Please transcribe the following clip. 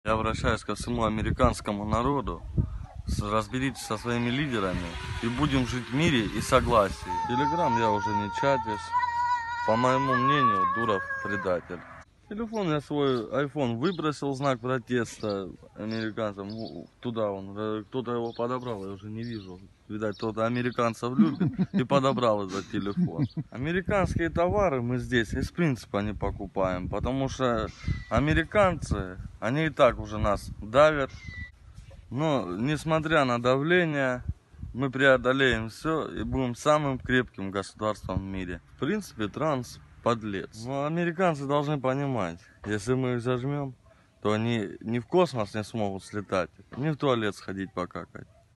Я обращаюсь ко всему американскому народу. Разберитесь со своими лидерами и будем жить в мире и согласии. Телеграм я уже не чатишь. По моему мнению, Дуров предатель. Телефон я свой iPhone выбросил, знак протеста американцам. Туда он, кто-то его подобрал, я уже не вижу. Видать, кто-то американцев любит и подобрал этот телефон. Американские товары мы здесь из принципа не покупаем, потому что американцы, они и так уже нас давят. Но, несмотря на давление, мы преодолеем все и будем самым крепким государством в мире. В принципе, Трамп подлец. Но американцы должны понимать, если мы их зажмем, то они ни в космос не смогут слетать, ни в туалет сходить покакать.